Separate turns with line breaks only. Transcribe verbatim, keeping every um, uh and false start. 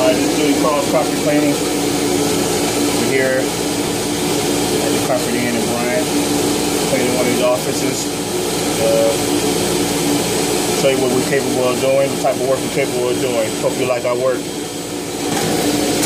Uh, this is Julie Carl's Carpet Cleaning. We're here at the Carpet Inn in Bryant, cleaning one of these offices. Uh, show you what we're capable of doing, the type of work we're capable of doing. Hope you like our work.